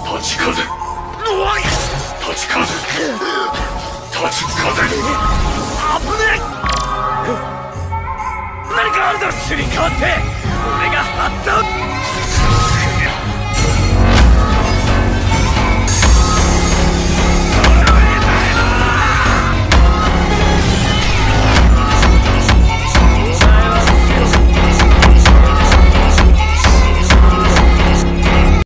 立ち風。立ち風。立ち風。危ねえ。何かあるだろ。すり替わって俺が張った。